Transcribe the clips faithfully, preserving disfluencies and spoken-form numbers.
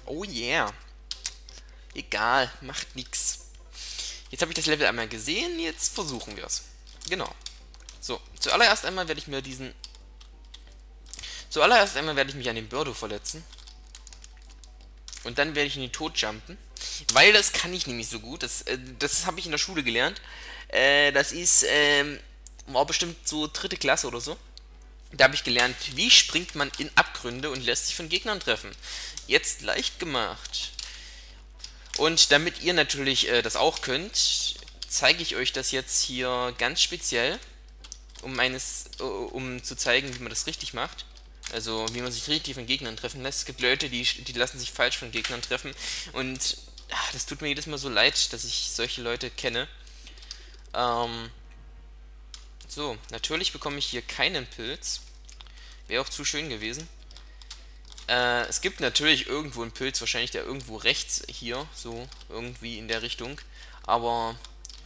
Oh yeah. Egal, macht nix. Jetzt habe ich das Level einmal gesehen, jetzt versuchen wir es. Genau. So, zuallererst einmal werde ich mir diesen... Zuallererst einmal werde ich mich an den Birdo verletzen. Und dann werde ich in den Tod jumpen. Weil das kann ich nämlich so gut. Das, äh, das habe ich in der Schule gelernt. Äh, das ist, ähm, war bestimmt so dritte Klasse oder so. Da habe ich gelernt, wie springt man in Abgründe und lässt sich von Gegnern treffen. Jetzt leicht gemacht. Und damit ihr natürlich äh, das auch könnt, zeige ich euch das jetzt hier ganz speziell, um, eines, uh, um zu zeigen, wie man das richtig macht. Also wie man sich richtig von Gegnern treffen lässt. Es gibt Leute, die, die lassen sich falsch von Gegnern treffen. Und ach, das tut mir jedes Mal so leid, dass ich solche Leute kenne. Ähm, so, natürlich bekomme ich hier keinen Pilz. Wäre auch zu schön gewesen. Äh, es gibt natürlich irgendwo einen Pilz, wahrscheinlich der irgendwo rechts hier, so irgendwie in der Richtung. Aber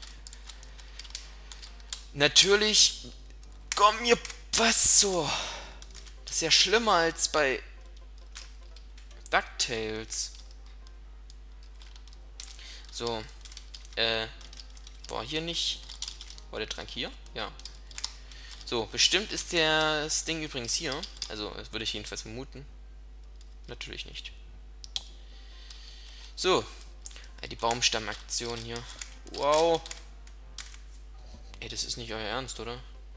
natürlich, komm mir, was so? Das ist ja schlimmer als bei DuckTales. So, äh, boah, hier nicht. War der Trank hier? Ja. So, bestimmt ist der, das Ding übrigens hier. Also, das würde ich jedenfalls vermuten. Natürlich nicht. So, die Baumstammaktion hier. Wow. Ey, das ist nicht euer Ernst, oder?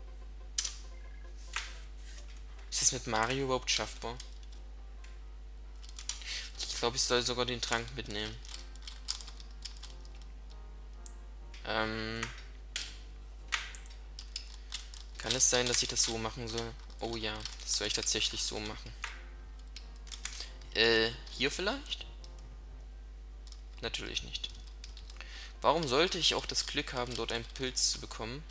Ist das mit Mario überhaupt schaffbar? Ich glaube, ich soll sogar den Trank mitnehmen. Ähm. Kann es sein, dass ich das so machen soll? Oh ja, das soll ich tatsächlich so machen. Äh, hier vielleicht? Natürlich nicht. Warum sollte ich auch das Glück haben, dort einen Pilz zu bekommen?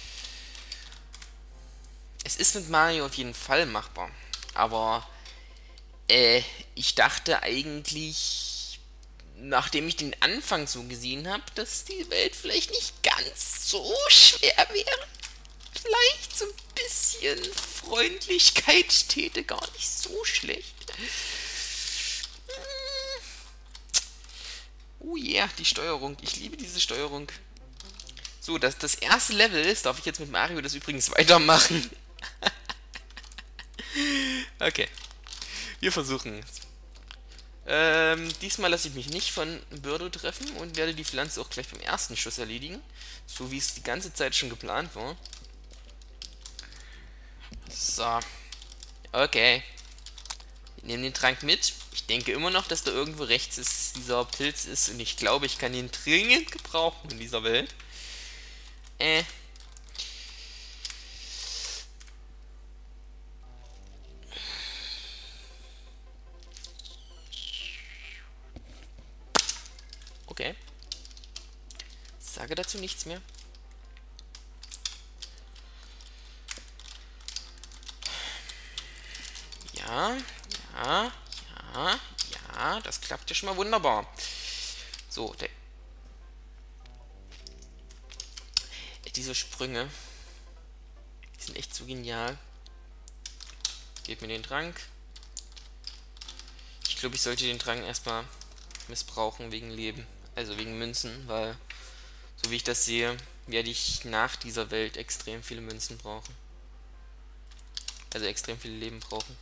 Es ist mit Mario auf jeden Fall machbar. Aber, äh, ich dachte eigentlich, nachdem ich den Anfang so gesehen habe, dass die Welt vielleicht nicht ganz so schwer wäre. Vielleicht so ein bisschen Freundlichkeit täte gar nicht so schlecht. Oh yeah, die Steuerung. Ich liebe diese Steuerung. So, das, das erste Level ist, darf ich jetzt mit Mario das übrigens weitermachen? Okay, wir versuchen es. Ähm, diesmal lasse ich mich nicht von Birdo treffen und werde die Pflanze auch gleich beim ersten Schuss erledigen. So wie es die ganze Zeit schon geplant war. So. Okay. Wir nehmen den Trank mit. Ich denke immer noch, dass da irgendwo rechts ist, dieser Pilz ist. Und ich glaube, ich kann ihn dringend gebrauchen in dieser Welt. Äh. Okay. Sage dazu nichts mehr. Ja, ja, ja, ja, das klappt ja schon mal wunderbar. So, der, diese Sprünge, die sind echt so genial. Gebt mir den Trank. Ich glaube, ich sollte den Trank erstmal missbrauchen wegen Leben, also wegen Münzen, weil, so wie ich das sehe, werde ich nach dieser Welt extrem viele Münzen brauchen. Also extrem viele Leben brauchen.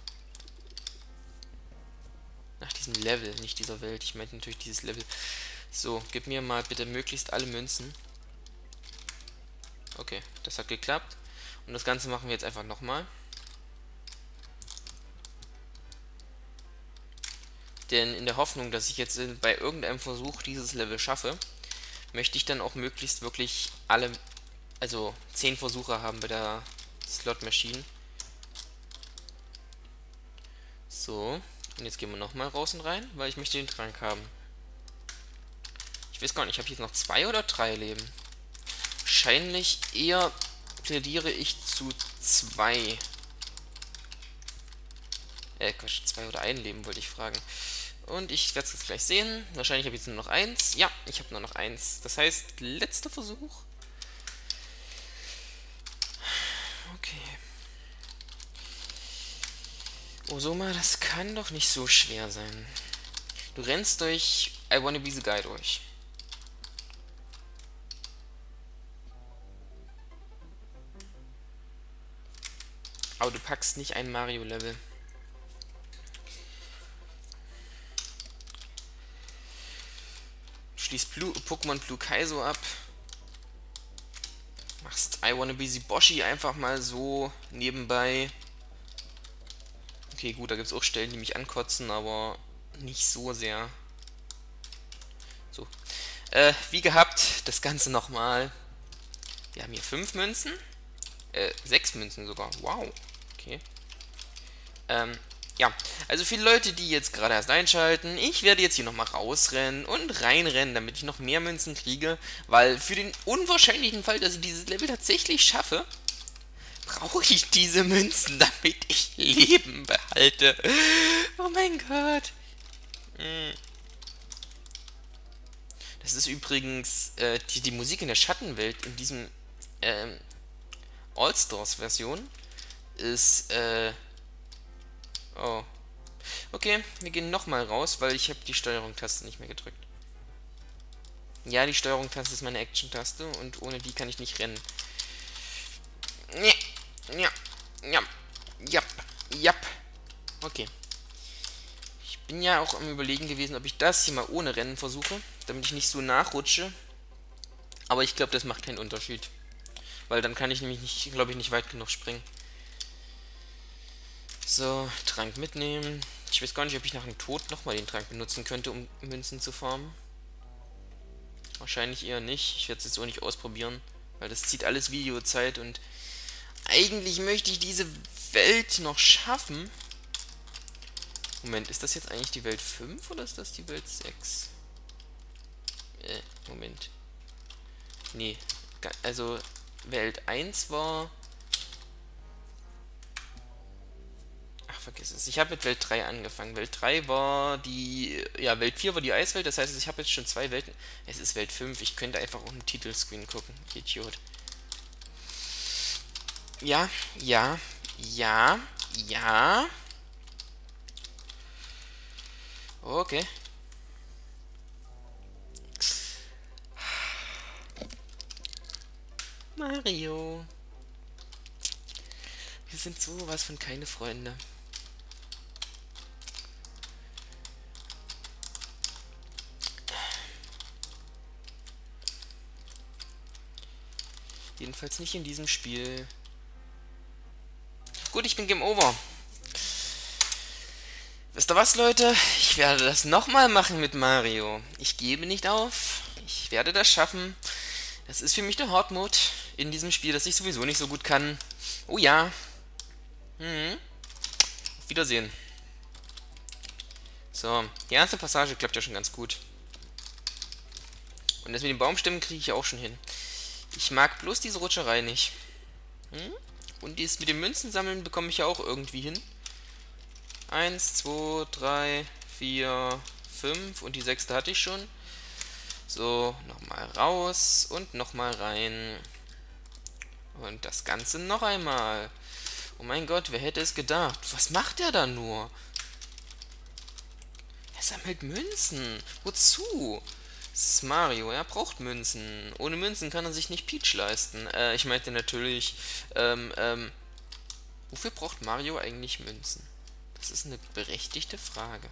Nach diesem Level, nicht dieser Welt. Ich meinte natürlich dieses Level. So, gib mir mal bitte möglichst alle Münzen. Okay, das hat geklappt. Und das Ganze machen wir jetzt einfach nochmal. Denn in der Hoffnung, dass ich jetzt bei irgendeinem Versuch dieses Level schaffe, möchte ich dann auch möglichst wirklich alle, also zehn Versuche haben bei der Slot Machine. So, und jetzt gehen wir nochmal raus und rein, weil ich möchte den Trank haben. Ich weiß gar nicht, ich habe jetzt noch zwei oder drei Leben. Wahrscheinlich eher plädiere ich zu zwei. Äh, Quatsch, zwei oder ein Leben wollte ich fragen. Und ich werde es jetzt gleich sehen. Wahrscheinlich habe ich jetzt nur noch eins. Ja, ich habe nur noch eins. Das heißt, letzter Versuch. Okay. Osoma, das kann doch nicht so schwer sein. Du rennst durch I Wanna Be the Guy durch. Aber du packst nicht ein Mario-Level. Schließt Blue, Pokémon Blue Kaizo ab. Machst I Wanna Be the Boshi einfach mal so nebenbei. Okay, gut, da gibt es auch Stellen, die mich ankotzen, aber nicht so sehr. So. Äh, wie gehabt, das Ganze nochmal. Wir haben hier fünf Münzen. Äh, sechs Münzen sogar. Wow. Okay. Ähm, ja. Also für die Leute, die jetzt gerade erst einschalten, ich werde jetzt hier nochmal rausrennen und reinrennen, damit ich noch mehr Münzen kriege. Weil für den unwahrscheinlichen Fall, dass ich dieses Level tatsächlich schaffe, brauche ich diese Münzen, damit ich Leben behalte. Oh mein Gott. Das ist übrigens äh, die, die Musik in der Schattenwelt in diesem ähm, All-Stars-Version ist, äh, oh. Okay, wir gehen nochmal raus, weil ich habe die Steuerung-Taste nicht mehr gedrückt. Ja, die Steuerung-Taste ist meine Action-Taste und ohne die kann ich nicht rennen. Ja, ja, ja, ja, ja. Okay. Ich bin ja auch am Überlegen gewesen, ob ich das hier mal ohne Rennen versuche, damit ich nicht so nachrutsche. Aber ich glaube, das macht keinen Unterschied. Weil dann kann ich nämlich nicht, glaube ich, nicht weit genug springen. So, Trank mitnehmen. Ich weiß gar nicht, ob ich nach dem Tod nochmal den Trank benutzen könnte, um Münzen zu farmen. Wahrscheinlich eher nicht. Ich werde es jetzt auch nicht ausprobieren, weil das zieht alles Videozeit und eigentlich möchte ich diese Welt noch schaffen. Moment, ist das jetzt eigentlich die Welt fünf oder ist das die Welt sechs? Äh, Moment. Nee, also Welt eins war... Ach, vergiss es. Ich habe mit Welt drei angefangen. Welt drei war die... Ja, Welt vier war die Eiswelt, das heißt, ich habe jetzt schon zwei Welten. Es ist Welt fünf, ich könnte einfach auf den Titelscreen gucken. Idiot. Ja, ja, ja, ja. Okay. Mario. Wir sind sowas von keine Freunde. Jedenfalls nicht in diesem Spiel. Gut, ich bin Game Over. Wisst ihr was, Leute? Ich werde das nochmal machen mit Mario. Ich gebe nicht auf. Ich werde das schaffen. Das ist für mich der Hard-Mode in diesem Spiel, das ich sowieso nicht so gut kann. Oh ja. Mhm. Auf Wiedersehen. So, die erste Passage klappt ja schon ganz gut. Und das mit den Baumstämmen kriege ich auch schon hin. Ich mag bloß diese Rutscherei nicht. Hm? Und dies mit dem Münzen sammeln bekomme ich ja auch irgendwie hin. Eins, zwei, drei, vier, fünf und die sechste hatte ich schon. So, nochmal raus und nochmal rein. Und das Ganze noch einmal. Oh mein Gott, wer hätte es gedacht? Was macht er da nur? Er sammelt Münzen. Wozu? Das ist Mario, er braucht Münzen. Ohne Münzen kann er sich nicht Peach leisten. Äh, ich meinte natürlich, ähm, ähm, wofür braucht Mario eigentlich Münzen? Das ist eine berechtigte Frage.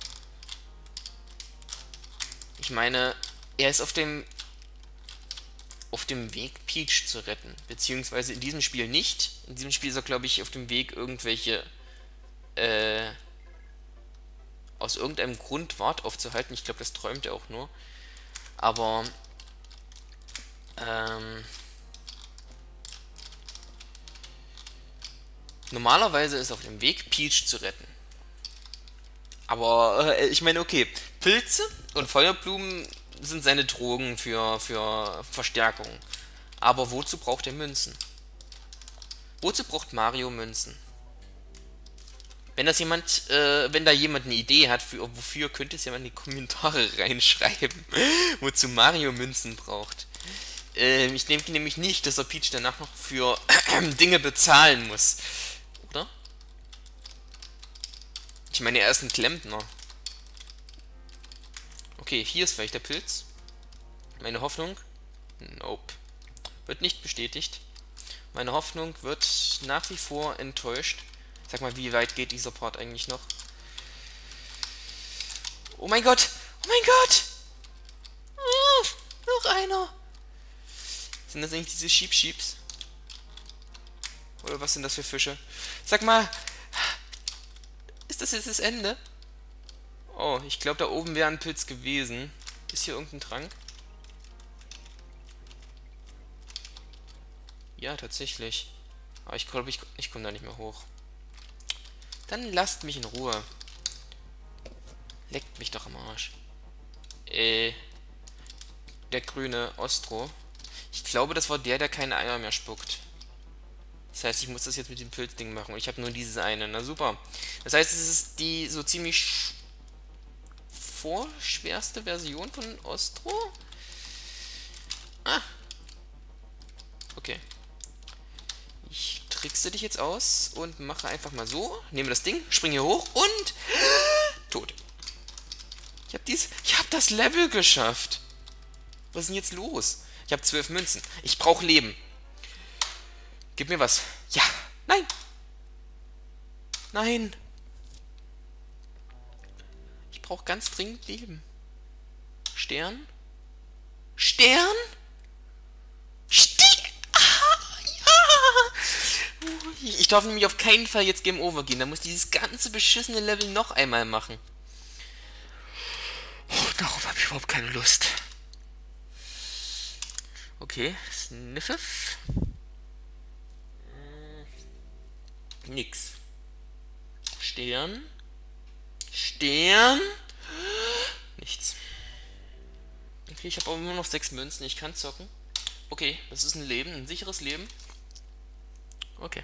Ich meine, er ist auf dem auf dem Weg, Peach zu retten. Beziehungsweise in diesem Spiel nicht. In diesem Spiel ist er, glaube ich, auf dem Weg, irgendwelche äh, aus irgendeinem Grund Wart aufzuhalten. Ich glaube, das träumt er auch nur. Aber ähm, normalerweise ist er auf dem Weg, Peach zu retten. Aber äh, ich meine, okay, Pilze und Feuerblumen sind seine Drogen für, für Verstärkung. Aber wozu braucht er Münzen? Wozu braucht Mario Münzen? Wenn das jemand, äh, wenn da jemand eine Idee hat, für, wofür, könnte es ja mal in die Kommentare reinschreiben, wozu Mario Münzen braucht. Ähm, ich denke nämlich nicht, dass er Peach danach noch für Dinge bezahlen muss. Oder? Ich meine, er ist ein Klempner. Okay, hier ist vielleicht der Pilz. Meine Hoffnung. Nope. Wird nicht bestätigt. Meine Hoffnung wird nach wie vor enttäuscht. Sag mal, wie weit geht dieser Part eigentlich noch? Oh mein Gott! Oh mein Gott! Oh, noch einer! Sind das eigentlich diese Sheep-Sheeps? Oder was sind das für Fische? Sag mal, ist das jetzt das Ende? Oh, ich glaube, da oben wäre ein Pilz gewesen. Ist hier irgendein Trank? Ja, tatsächlich. Aber ich glaube, ich, ich komme da nicht mehr hoch. Dann lasst mich in Ruhe. Leckt mich doch am Arsch. Äh, der grüne Ostro. Ich glaube, das war der, der keine Eier mehr spuckt. Das heißt, ich muss das jetzt mit dem Pilzding machen. Und ich habe nur dieses eine. Na super. Das heißt, es ist die so ziemlich vorschwerste Version von Ostro? Ah. Okay. Ich trickse dich jetzt aus und mache einfach mal so. Nehme das Ding, springe hier hoch und... tot. Ich habe dies... Ich habe das Level geschafft. Was ist denn jetzt los? Ich habe zwölf Münzen. Ich brauche Leben. Gib mir was. Ja. Nein. Nein. Ich brauche ganz dringend Leben. Stern? Stern? Stern? Ah, ja. Ich darf nämlich auf keinen Fall jetzt Game Over gehen. Da muss ich dieses ganze beschissene Level noch einmal machen. Oh, darauf habe ich überhaupt keine Lust. Okay, Sniffef. Nix. Stern. Stern. Nichts. Okay, ich habe aber nur noch sechs Münzen. Ich kann zocken. Okay, das ist ein Leben, ein sicheres Leben. Okay.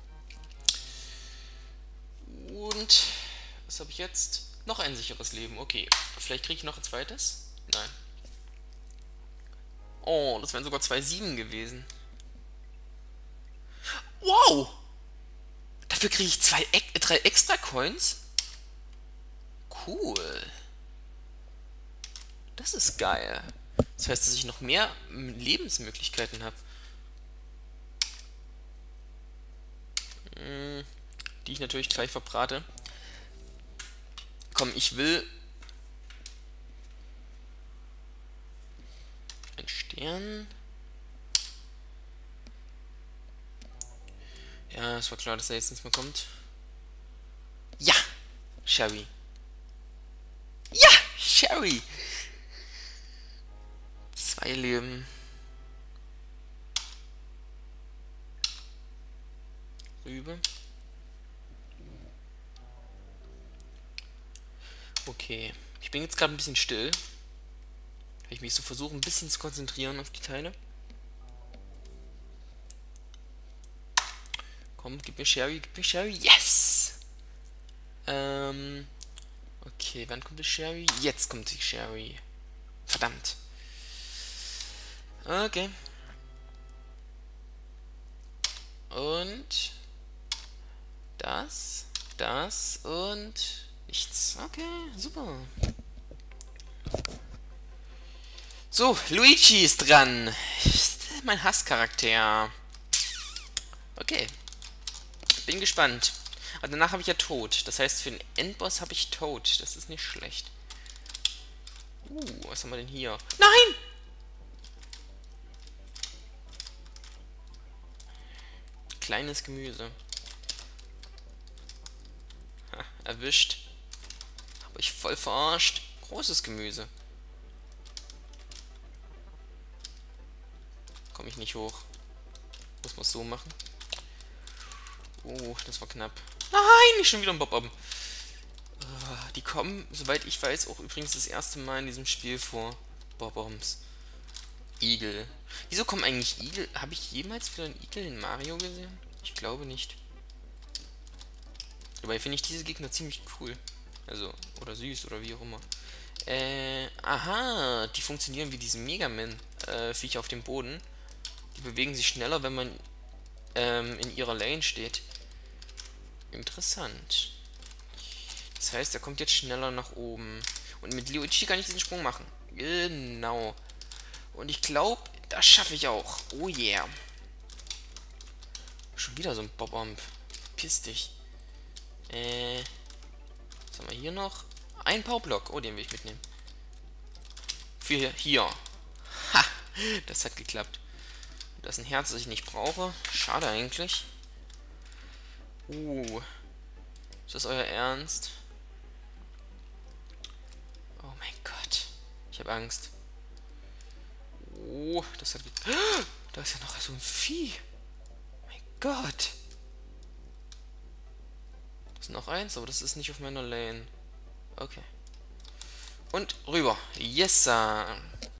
Und was habe ich jetzt? Noch ein sicheres Leben. Okay. Vielleicht kriege ich noch ein zweites? Nein. Oh, das wären sogar zwei Sieben gewesen. Wow! Dafür kriege ich zwei, drei extra Coins? Cool. Das ist geil. Das heißt, dass ich noch mehr Lebensmöglichkeiten habe. Die ich natürlich gleich verbrate. Komm, ich will... ein Stern. Ja, es war klar, dass er jetzt nichts mehr kommt. Ja! Sherry. Ja! Sherry! Zwei Leben. Rübe. Okay. Ich bin jetzt gerade ein bisschen still. Weil ich mich so versuche, ein bisschen zu konzentrieren auf die Teile. Komm, gib mir Sherry, gib mir Sherry. Yes! Ähm. Okay, wann kommt die Sherry? Jetzt kommt die Sherry. Verdammt. Okay. Und das, das und nichts. Okay, super. So, Luigi ist dran. Mein Hasscharakter. Okay. Bin gespannt. Aber danach habe ich ja Tod. Das heißt, für den Endboss habe ich Tod. Das ist nicht schlecht. Uh, was haben wir denn hier? Nein! Kleines Gemüse. Ha, erwischt. Habe ich voll verarscht. Großes Gemüse. Komme ich nicht hoch. Muss man es so machen. Oh, das war knapp. Nein, nicht schon wieder ein Bob-Omb. Uh, die kommen, soweit ich weiß, auch übrigens das erste Mal in diesem Spiel vor. Bob-Ombs. Igel. Wieso kommen eigentlich Igel? Habe ich jemals wieder einen Igel in Mario gesehen? Ich glaube nicht. Dabei finde ich diese Gegner ziemlich cool. Also, oder süß, oder wie auch immer. Äh, aha, die funktionieren wie diese Mega Man-Viecher äh, auf dem Boden. Die bewegen sich schneller, wenn man ähm, in ihrer Lane steht. Interessant. Das heißt, er kommt jetzt schneller nach oben. Und mit Luigi kann ich diesen Sprung machen. Genau. Und ich glaube, das schaffe ich auch. Oh yeah. Schon wieder so ein Bob-Omb. Piss dich. Äh. Was haben wir hier noch? Ein Powerblock. Oh, den will ich mitnehmen. Für hier. hier. Ha! Das hat geklappt. Das ist ein Herz, das ich nicht brauche. Schade eigentlich. Uh. Ist das euer Ernst? Oh mein Gott. Ich habe Angst. Oh, das hat... Da ist ja noch so ein Vieh. Mein Gott. Das ist noch eins, aber das ist nicht auf meiner Lane. Okay. Und rüber. Yes, sir.